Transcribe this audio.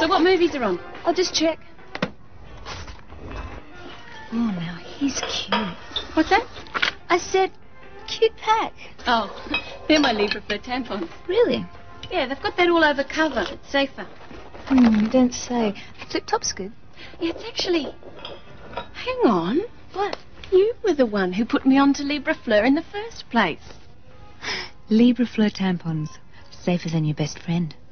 So what movies are on? I'll just check. Oh, now, he's cute. What's that? I said, cute pack. Oh, they're my Libra Fleur Tampons. Really? Yeah, they've got that all over cover. It's safer. You don't say. Flip top's good. Yeah, it's actually... Hang on. What? You were the one who put me on to Libra Fleur in the first place. Libra Fleur Tampons. Safer than your best friend.